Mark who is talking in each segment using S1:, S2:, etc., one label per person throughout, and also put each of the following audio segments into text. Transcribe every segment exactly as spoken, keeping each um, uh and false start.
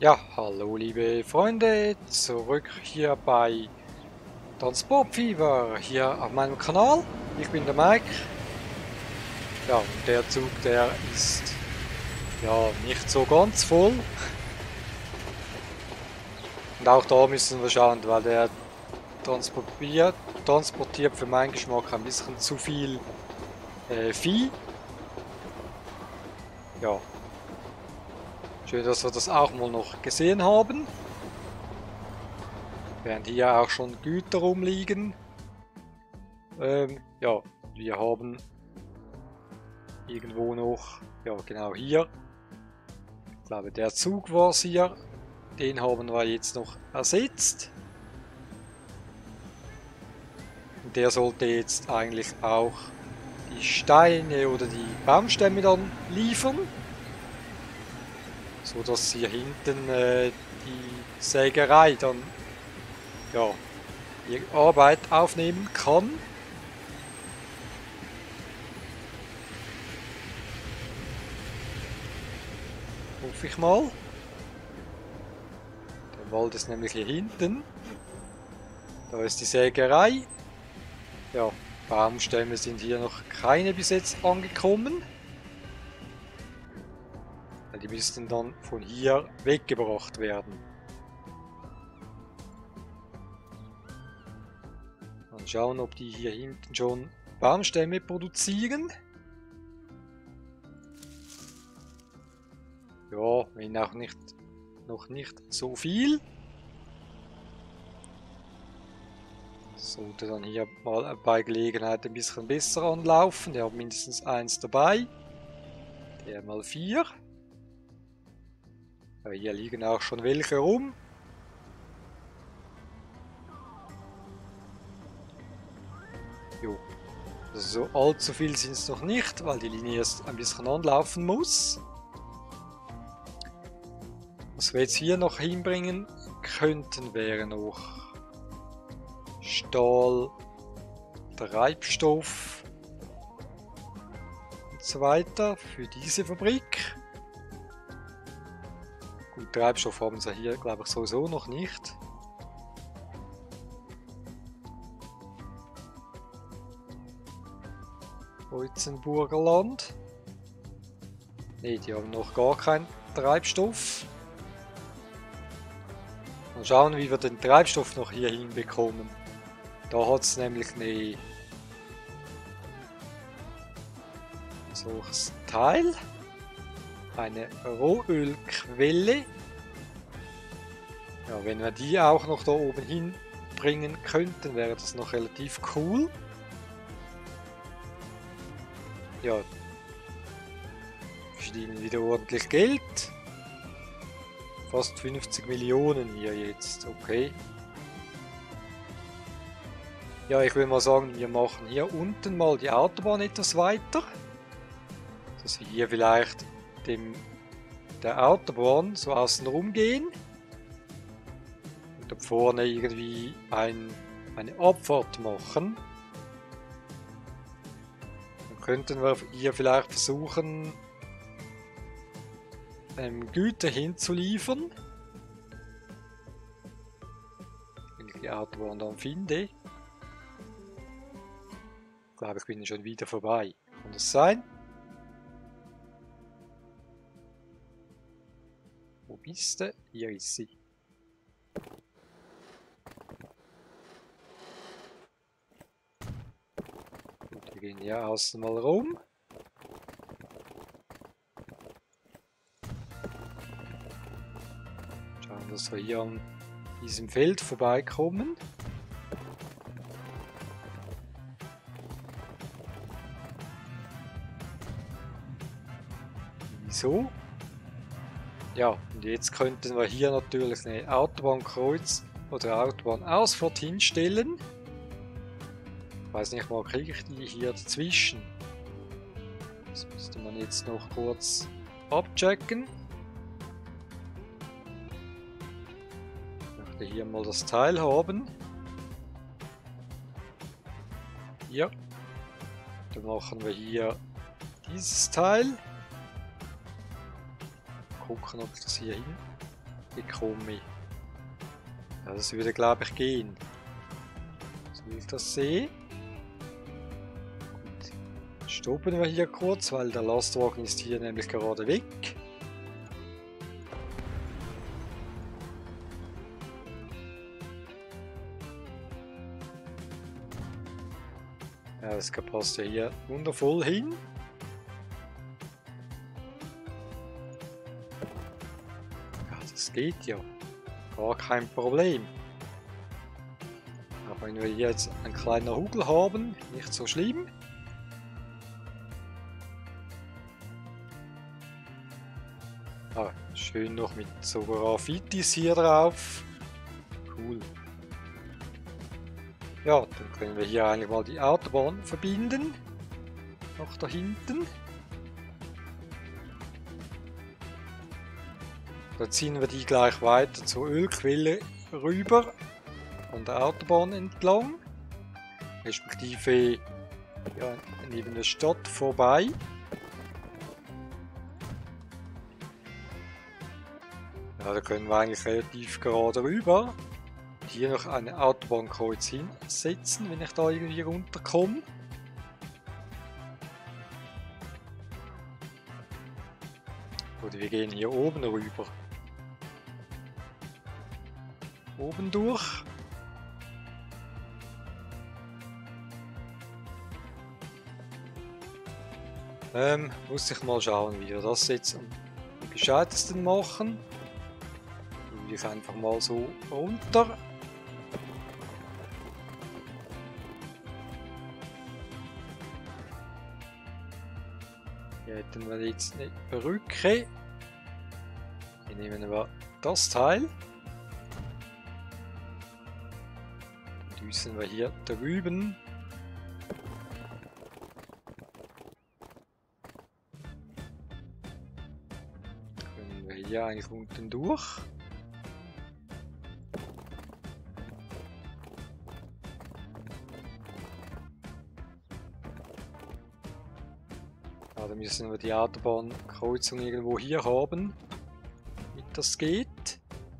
S1: Ja, hallo liebe Freunde, zurück hier bei Transportfieber, hier auf meinem Kanal. Ich bin der Mike. Ja, und der Zug, der ist ja nicht so ganz voll. Und auch da müssen wir schauen, weil der transportiert, transportiert für meinen Geschmack ein bisschen zu viel äh, Vieh. Ja, schön, dass wir das auch mal noch gesehen haben. Während hier auch schon Güter rumliegen. Ähm, ja, wir haben irgendwo noch, ja genau hier, ich glaube der Zug war es hier, den haben wir jetzt noch ersetzt. Und der sollte jetzt eigentlich auch die Steine oder die Baumstämme dann liefern, so dass hier hinten äh, die Sägerei dann ja ihre Arbeit aufnehmen kann. Hoffe ich mal. Der Wald ist nämlich hier hinten. Da ist die Sägerei. Ja, Baumstämme sind hier noch keine bis jetzt angekommen. Die müssten dann von hier weggebracht werden. Mal schauen, ob die hier hinten schon Baumstämme produzieren. Ja, wenn auch nicht, noch nicht so viel. Sollte dann hier mal bei Gelegenheit ein bisschen besser anlaufen. Der hat mindestens eins dabei. Der mal vier. Ja, hier liegen auch schon welche rum. Jo. Also so allzu viel sind es noch nicht, weil die Linie erst ein bisschen anlaufen muss. Was wir jetzt hier noch hinbringen könnten, wäre noch Stahl, Treibstoff und so weiter für diese Fabrik. Gut, Treibstoff haben sie hier, glaube ich, sowieso noch nicht. Heutzenburger Land. Ne, die haben noch gar keinen Treibstoff. Mal schauen, wie wir den Treibstoff noch hier hinbekommen. Da hat es nämlich eine solches Teil, eine Rohölquelle. Ja, wenn wir die auch noch da oben hinbringen könnten, wäre das noch relativ cool. Ja, wir verdienen wieder ordentlich Geld. Fast fünfzig Millionen hier jetzt, okay. Ja, ich will mal sagen, wir machen hier unten mal die Autobahn etwas weiter. Dass wir hier vielleicht dem, der Autobahn so außen rum gehen. Und da vorne irgendwie ein, eine Abfahrt machen. Dann könnten wir hier vielleicht versuchen, ähm, Güter hinzuliefern. Wenn ich die Autobahn dann finde. Ich glaube, ich bin schon wieder vorbei. Kann das sein? Wo bist du? Hier ist sie. Gut, wir gehen hier außen mal rum. Schauen, dass wir hier an diesem Feld vorbeikommen. So. Ja, und jetzt könnten wir hier natürlich eine Autobahnkreuz oder Autobahnausfahrt hinstellen. Ich weiß nicht mal, kriege ich die hier dazwischen? Das müsste man jetzt noch kurz abchecken. Ich möchte hier mal das Teil haben. Hier. Dann machen wir hier dieses Teil. Gucken, ob ich das hier hin bekomme. Ja, das würde, glaube ich, gehen. So will ich das sehen. Gut. Stoppen wir hier kurz, weil der Lastwagen ist hier nämlich gerade weg. Ja, das passt ja hier wundervoll hin. Ja, das geht ja. Gar kein Problem. Aber wenn wir hier jetzt einen kleinen Hügel haben, nicht so schlimm. Ah, schön noch mit so Graffitis hier drauf. Cool. Ja, dann können wir hier eigentlich mal die Autobahn verbinden. Noch da hinten. Dann ziehen wir die gleich weiter zur Ölquelle rüber, von der Autobahn entlang, respektive ja, neben der Stadt vorbei. Ja, da können wir eigentlich relativ gerade rüber. Hier noch eine Autobahnkreuz hinsetzen, wenn ich da irgendwie runterkomme. Oder wir gehen hier oben rüber. Oben durch. Ähm, muss ich mal schauen, wie wir das jetzt am gescheitesten machen. Würde ich einfach mal so runter. Hier hätten wir jetzt eine Brücke. Hier nehmen wir das Teil. Dann düsen wir hier drüben. Können wir hier eigentlich unten durch. Da müssen wir die Autobahnkreuzung irgendwo hier haben, damit das geht.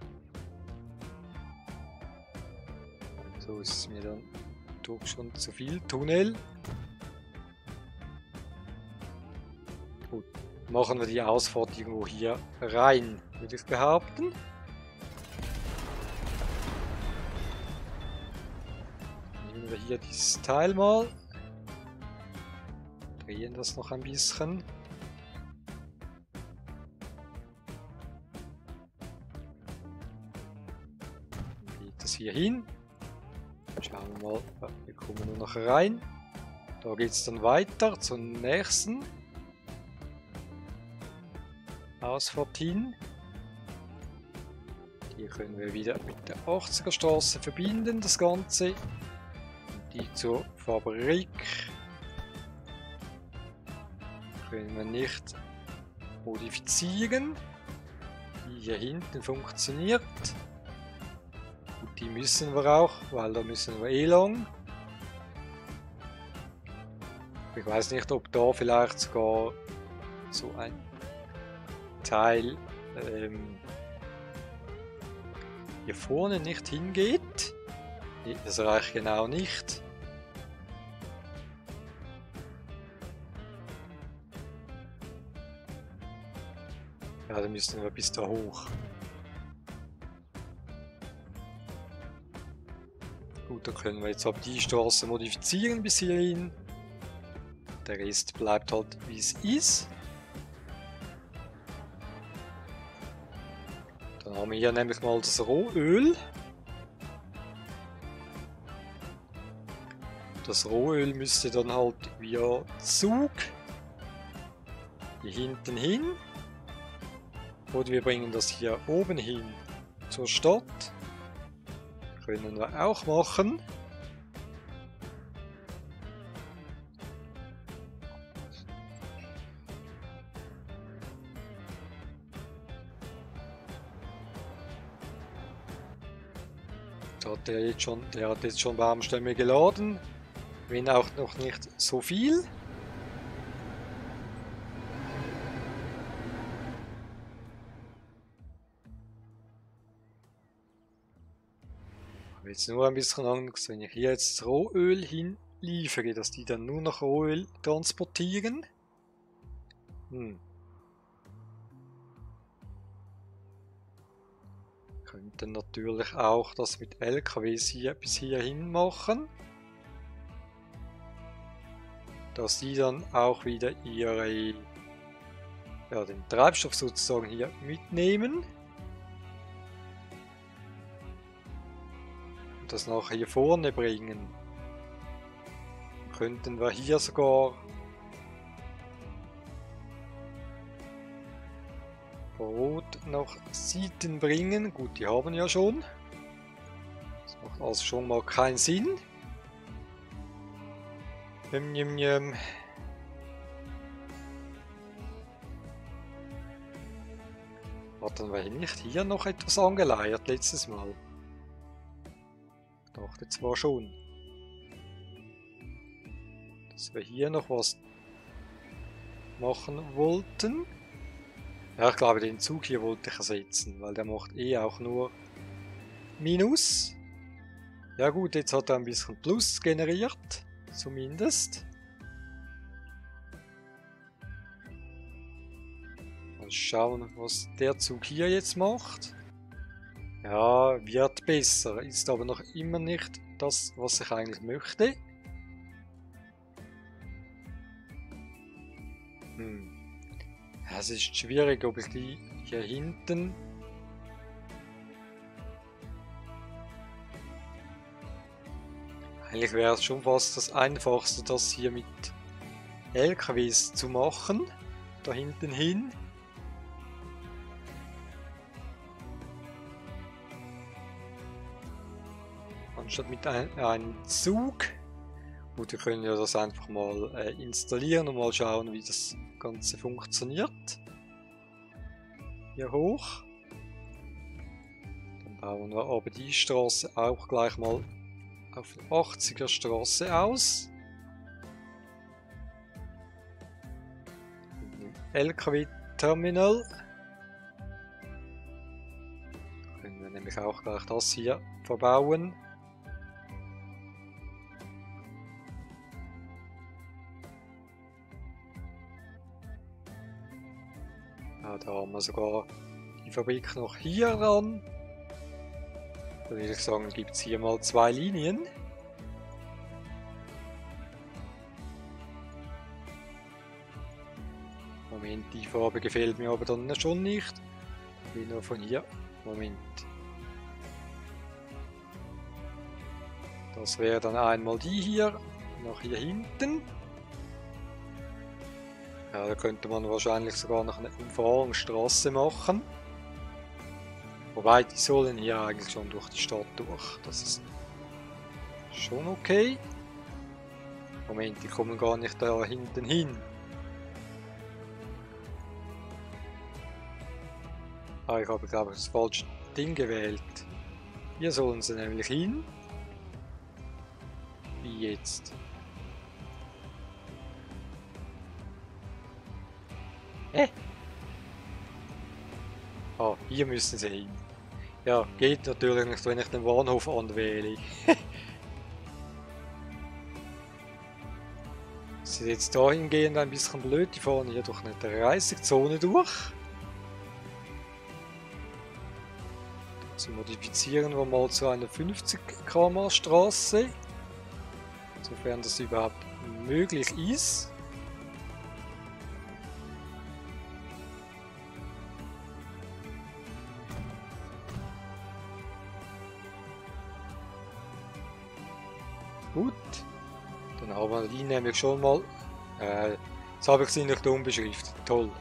S1: So ist es mir dann doch schon zu viel Tunnel. Gut, machen wir die Ausfahrt irgendwo hier rein, würde ich behaupten. Nehmen wir hier dieses Teil mal. Drehen das noch ein bisschen. Dann geht das hier hin. Schauen wir mal, wir kommen nur noch rein. Da geht es dann weiter zum nächsten Ausfahrt hin. Hier können wir wieder mit der achtziger Straße verbinden, das Ganze. Und die zur Fabrik können wir nicht modifizieren. Die hier hinten funktioniert. Und die müssen wir auch, weil da müssen wir eh lang. Ich weiß nicht, ob da vielleicht sogar so ein Teil ähm, hier vorne nicht hingeht. Nee, das reicht genau nicht. Ja, dann müssen wir bis da hoch. Gut, dann können wir jetzt aber die Straße modifizieren bis hierhin. Der Rest bleibt halt wie es ist. Dann haben wir hier nämlich mal das Rohöl. Das Rohöl müsste dann halt via Zug hier hinten hin. Oder wir bringen das hier oben hin zur Stadt. Können wir auch machen. Da hat der jetzt schon, der hat jetzt schon Baumstämme geladen, wenn auch noch nicht so viel. habe jetzt nur ein bisschen Angst, wenn ich hier jetzt das Rohöl hinliefere, dass die dann nur noch Rohöl transportieren. Hm. Könnten natürlich auch das mit L K Ws hier bis hierhin machen. Dass die dann auch wieder ihre, ja, den Treibstoff sozusagen hier mitnehmen. Und das nachher hier vorne bringen. Könnten wir hier sogar Brot nach Sieten bringen. Gut, die haben ja schon. Das macht also schon mal keinen Sinn. Jem, jem, jem. Hatten wir nicht hier noch etwas angeleiert letztes Mal? Ich dachte zwar schon, dass wir hier noch was machen wollten. Ja, ich glaube, den Zug hier wollte ich ersetzen, weil der macht eh auch nur Minus. Ja gut, jetzt hat er ein bisschen Plus generiert, zumindest. Mal schauen, was der Zug hier jetzt macht. Ja, wird besser, ist aber noch immer nicht das, was ich eigentlich möchte. Hm. Ja, es ist schwierig, ob ich die hier hinten eigentlich wäre es schon fast das Einfachste, das hier mit L K Ws zu machen, da hinten hin. Anstatt mit ein, einem Zug. Gut, wir können ja das einfach mal äh, installieren und mal schauen, wie das Ganze funktioniert. Hier hoch. Dann bauen wir aber die Straße auch gleich mal auf der achtziger Straße aus. L K W-Terminal. Können wir nämlich auch gleich das hier verbauen. Ja, da haben wir sogar die Fabrik noch hier ran. Da würde ich sagen, gibt es hier mal zwei Linien. Moment, die Farbe gefällt mir aber dann schon nicht. Ich will nur von hier. Moment. Das wäre dann einmal die hier, nach hier hinten. Ja, da könnte man wahrscheinlich sogar noch eine Umfahrungsstraße machen. Wobei, die sollen hier eigentlich schon durch die Stadt durch. Das ist schon okay. Moment, die kommen gar nicht da hinten hin. Ah, ich habe, glaube ich, das falsche Ding gewählt. Hier sollen sie nämlich hin. Wie jetzt? Hä? Ah, hier müssen sie hin. Ja, geht natürlich nicht, wenn ich den Bahnhof anwähle. Das ist jetzt dahingehend ein bisschen blöd, die fahren hier durch eine dreißig-Zone durch. Also modifizieren wir mal zu einer fünfzig Kilometer pro Stunde Straße, sofern das überhaupt möglich ist. Gut, dann haben wir die nämlich schon mal. Äh, jetzt habe ich sie nicht umbeschriftet. Toll.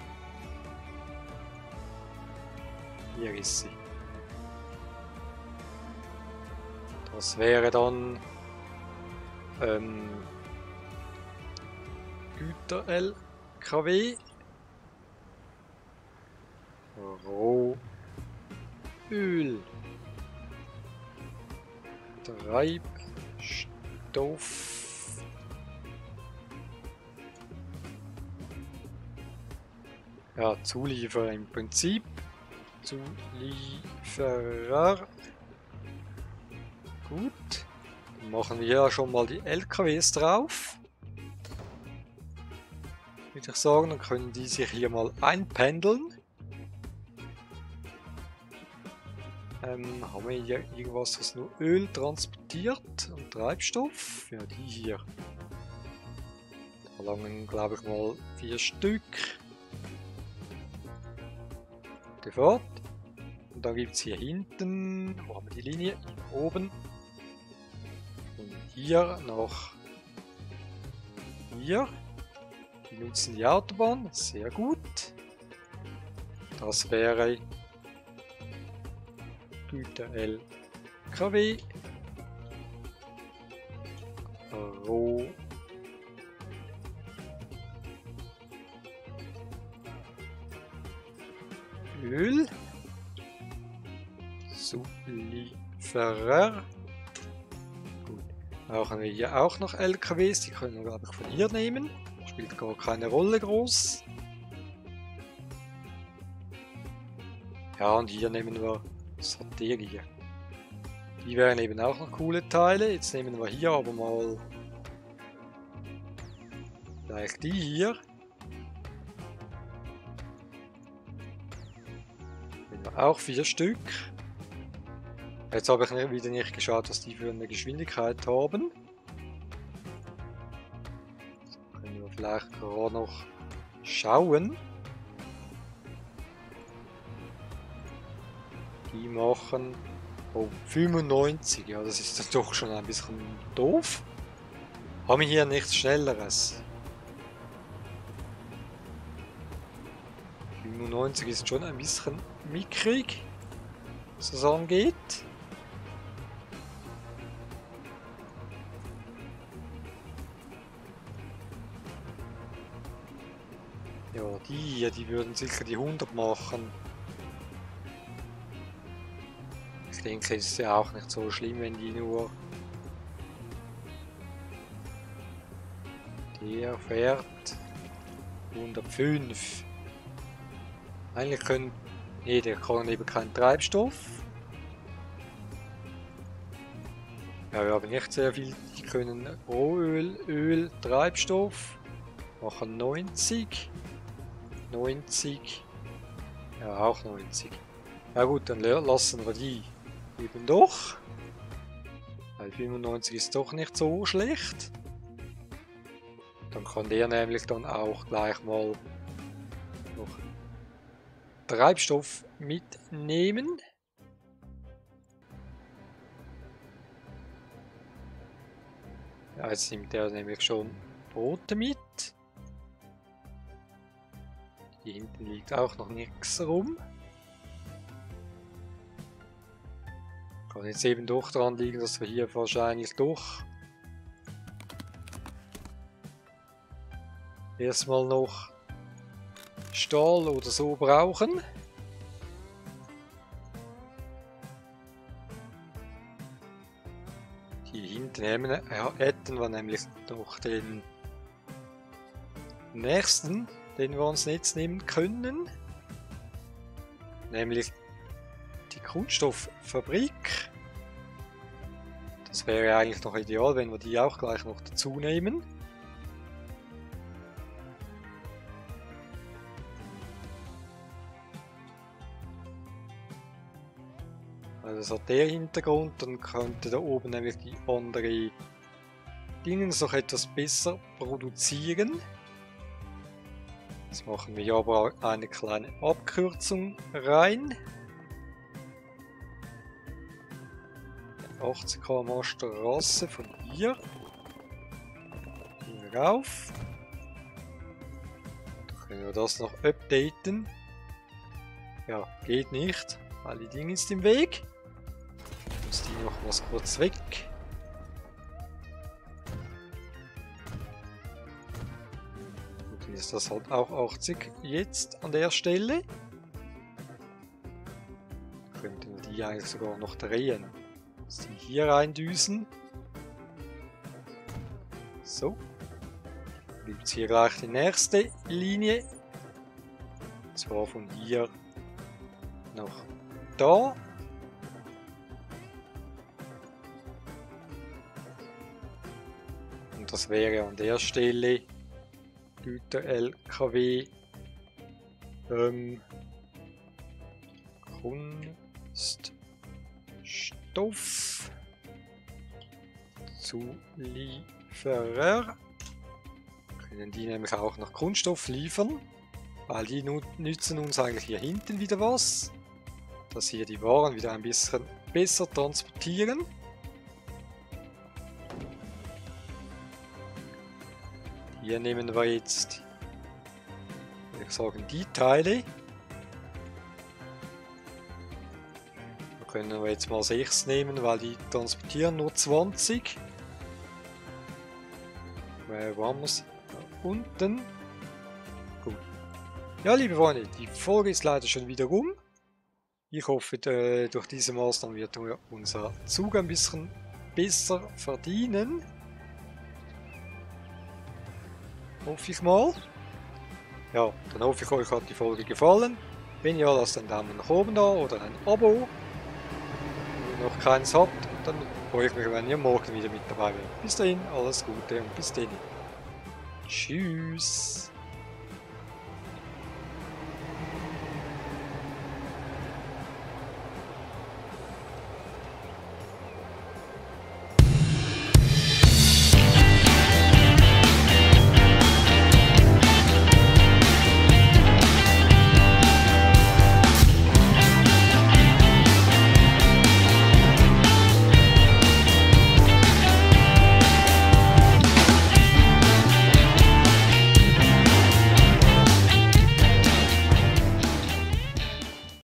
S1: Hier ist sie. Das wäre dann ähm, Güter-L K W. Rohöl. Treibstoff. Ja, Zulieferer im Prinzip. Zulieferer. Gut. Dann machen wir ja schon mal die L K Ws drauf. Würde ich sagen, dann können die sich hier mal einpendeln. Ähm, haben wir hier irgendwas, was nur Öl transportiert und Treibstoff? Ja, die hier. Da langen, glaube ich, mal vier Stück. Die fort. Und dann gibt es hier hinten, wo haben wir die Linie? Hier oben. Und hier noch hier. Die nutzen die Autobahn, sehr gut. Das wäre Güter L K W. Roh. Öl. Sublieferer. Gut. Brauchen wir hier auch noch L K Ws, die können wir, glaube ich, von hier nehmen. Spielt gar keine Rolle groß. Ja, und hier nehmen wir Strategie. Die wären eben auch noch coole Teile. Jetzt nehmen wir hier aber mal gleich die hier. Nehmen wir auch vier Stück. Jetzt habe ich wieder nicht geschaut, was die für eine Geschwindigkeit haben. Das können wir vielleicht gerade noch schauen. Die machen oh, fünfundneunzig, ja, das ist dann doch schon ein bisschen doof. Haben wir hier nichts Schnelleres? fünfundneunzig ist schon ein bisschen mickrig, was das angeht. Ja, die hier, die würden sicher die hundert machen. Ich denke, es ist ja auch nicht so schlimm, wenn die nur... Der fährt hundertfünf. Eigentlich können... Ne, der kann eben keinen Treibstoff. Ja, wir haben nicht sehr viel. Die können Rohöl, Öl, Treibstoff. Machen neunzig. neunzig. Ja, auch neunzig. Ja gut, dann lassen wir die eben doch. Weil fünfundneunzig ist doch nicht so schlecht. Dann kann der nämlich dann auch gleich mal noch Treibstoff mitnehmen. Ja, jetzt nimmt er nämlich schon Brote mit. Hier hinten liegt auch noch nichts rum. Kann jetzt eben doch daran liegen, dass wir hier wahrscheinlich doch erstmal noch Stahl oder so brauchen. Hier hinten hätten wir nämlich noch den nächsten, den wir uns jetzt nehmen können. Nämlich die Kunststofffabrik. Das wäre eigentlich noch ideal, wenn wir die auch gleich noch dazu nehmen. Also das hat der Hintergrund, dann könnte da oben nämlich die andere Dingens noch etwas besser produzieren. Jetzt machen wir hier aber eine kleine Abkürzung rein. achtzig Kilometer pro Stunde Straße von hier. Hier rauf. Dann können wir das noch updaten. Ja, geht nicht, weil die Dinge ist im Weg. Ich muss die noch was kurz weg. Und dann ist das halt auch achtzig jetzt an der Stelle. Könnten wir die eigentlich sogar noch drehen. Die hier reindüsen. So. Dann gibt es hier gleich die nächste Linie. Und zwar von hier nach da. Das wäre an der Stelle Güter L K W ähm, Kunststoff Zulieferer. Können die nämlich auch noch Kunststoff liefern, weil die nützen uns eigentlich hier hinten wieder was, dass hier die Waren wieder ein bisschen besser transportieren. Hier nehmen wir jetzt, würde ich sagen, die Teile. Da können wir jetzt mal sechs nehmen, weil die transportieren nur zwanzig. Wo haben wir es? Unten. Gut. Ja, liebe Freunde, die Folge ist leider schon wieder rum. Ich hoffe, durch diese Maßnahmen wird unser Zug ein bisschen besser verdienen. Hoffe ich mal. Ja, dann hoffe ich, euch hat die Folge gefallen. Wenn ja, lasst einen Daumen nach oben da oder ein Abo. Wenn ihr noch keins habt, dann freue ich mich, wenn ihr morgen wieder mit dabei seid. Bis dahin, alles Gute und bis dann. Tschüss.